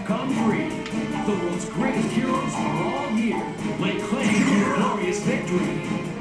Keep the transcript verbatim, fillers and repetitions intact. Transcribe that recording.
Capcom three. The world's greatest heroes are all here. Lay claim to your glorious victory.